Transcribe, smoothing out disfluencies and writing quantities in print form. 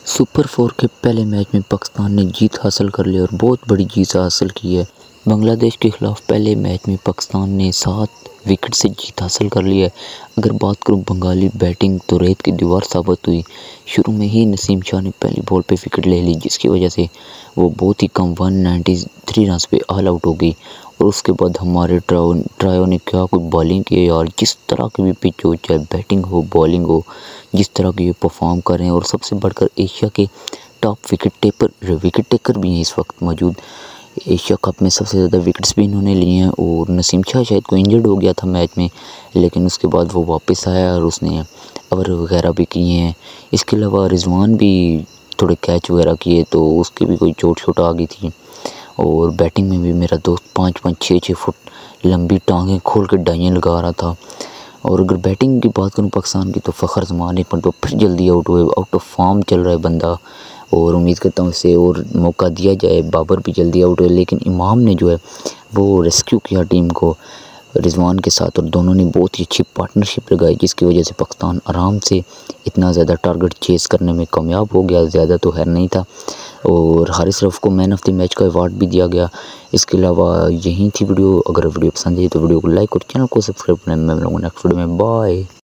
Super 4 के पहले match में पाकिस्तान ने जीत हासिल कर ली और बहुत बड़ी जीत हासिल की है। बांग्लादेश के ख़िलाफ़ पहले मैच में पाकिस्तान ने 7 विकेट से जीत हासिल कर ली है। अगर बात करूं बंगाली बैटिंग तो रेत की दीवार साबित हुई। शुरू में ही नसीम शाह ने पहली बॉल पे विकेट ले ली, जिसकी वजह से वो बहुत ही कम 193 रन पे ऑल आउट हो गई। और उसके बाद हमारे ट्रायो ने क्या कोई बॉलिंग की है यार। जिस तरह की भी पिच हो, चाहे बैटिंग हो बॉलिंग हो, जिस तरह की ये परफॉर्म कर रहे हैं। और सबसे बढ़कर एशिया के टॉप विकेट टेकर भी हैं इस वक्त मौजूद। एशिया कप में सबसे ज़्यादा विकेट्स भी इन्होंने लिए हैं। और नसीम शाह शायद कोई इंजर्ड हो गया था मैच में, लेकिन उसके बाद वो वापस आया और उसने ओवर वगैरह भी किए हैं। इसके अलावा रिजवान भी थोड़े कैच वगैरह किए, तो उसकी भी कोई चोट आ गई थी। और बैटिंग में भी मेरा दोस्त 5-5 6-6 फुट लंबी टांगें खोल के डाइयाँ लगा रहा था। और अगर बैटिंग की बात करूँ पाकिस्तान की, तो फ़खर जमान एक तो फिर जल्दी आउट हुए। आउट ऑफ फॉर्म चल रहा है बंदा, और उम्मीद करता हूँ इसे और मौका दिया जाए। बाबर भी जल्दी आउट हुए, लेकिन इमाम ने जो है वो रेस्क्यू किया टीम को रिजवान के साथ, और दोनों ने बहुत ही अच्छी पार्टनरशिप लगाई, जिसकी वजह से पाकिस्तान आराम से इतना ज़्यादा टारगेट चेस करने में कामयाब हो गया। ज़्यादा तो खैर नहीं था। और हारिस रऊफ को मैन ऑफ द मैच का अवार्ड भी दिया गया। इसके अलावा यही थी वीडियो। अगर वीडियो पसंद आई तो वीडियो को लाइक और चैनल को सब्सक्राइब करना। मैं मिलूँगा नेक्स्ट वीडियो में। बाय।